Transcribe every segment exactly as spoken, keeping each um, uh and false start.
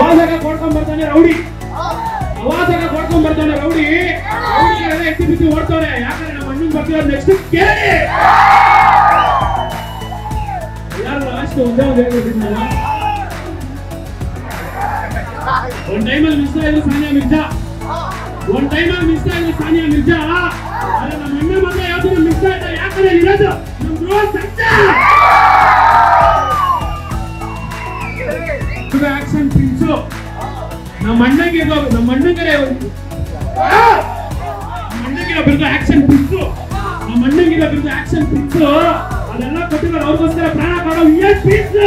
ಅವಾಜಾಗ ಕೊಡ್ಕೊಂಡ್ ಬರ್ತಾನೆ ರೌಡಿ ಅವಾಜಾಗ ಕೊಡ್ಕೊಂಡ್ ಬರ್ತಾನೆ ರೌಡಿ ರೌಡಿಗಳೆಲ್ಲ ಎತ್ತಿ ಬಿದ್ದು ಓಡ್ತವ್ರೆ. ಯಾಕಂದ್ರೆ ನಮ್ಮ ಅಣ್ಣನ ಬರ್ತಿರೋದು ನೆಕ್ಸ್ಟ್ ಕೇಳಿ. ಯಾರು ಲಾಸ್ಟ್ ಒಂದೇ ಒಂದು ಹೇಳ್ಬಿಟ್ಟಿದ್ನಲ್ಲ, ಒಂದ್ ಟೈಮಲ್ಲಿ ಮಿಸ್ ಆಯ್ತು ಸಾನಿಯಾ ಮಿರ್ಜಾ, ಒಂದ್ ಟೈಮಲ್ಲಿ ಮಿಸ್ ಆಯ್ತು ಸಾನಿಯಾ ಮಿರ್ಜಾ. ಆದ್ರೆ ನಮ್ಮ ಅಣ್ಣ ಮಾತ್ರ ಯಾವ್ದು ಮಿಸ್ ಆಯ್ತಾ? ಯಾಕಂದ್ರೆ ಇರೋದು ನಮ್ ಧ್ರುವ ಸರ್ಜಾ. ಆಕ್ಷನ್ ಪ್ರಿನ್ಸು ನಮ್ಮ ಅಣ್ಣಗೆ ನಮ್ಮ ಅಣ್ಣಗೆ ನಮ್ಮ ಅಣ್ಣಗಿರೋ ಬಿರುದು ಆಕ್ಷನ್ ಪ್ರಿನ್ಸು ನಮ್ಮ ಅಣ್ಣಗಿರೋ ಬಿರುದು ಆಕ್ಷನ್ ಪ್ರಿನ್ಸು. ಅದೆಲ್ಲ ಕೊಟ್ಟಿರೋ ಅವ್ರಿಗೋಸ್ಕರ ಪ್ರಾಣ ಕೊಡೋ ವಿಎಸ್ ಪ್ರಿನ್ಸ್.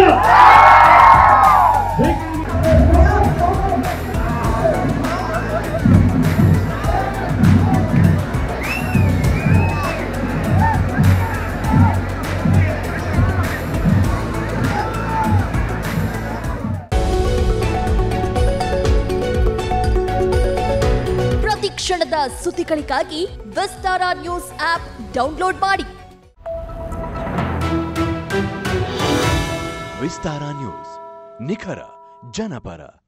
ಕ್ಷಣದ ಸುದ್ದಿಗಳಿಗಾಗಿ ವಿಸ್ತಾರ ನ್ಯೂಸ್ ಆಪ್ ಡೌನ್ಲೋಡ್ ಮಾಡಿ. ವಿಸ್ತಾರ ನ್ಯೂಸ್, ನಿಖರ ಜನಪರ.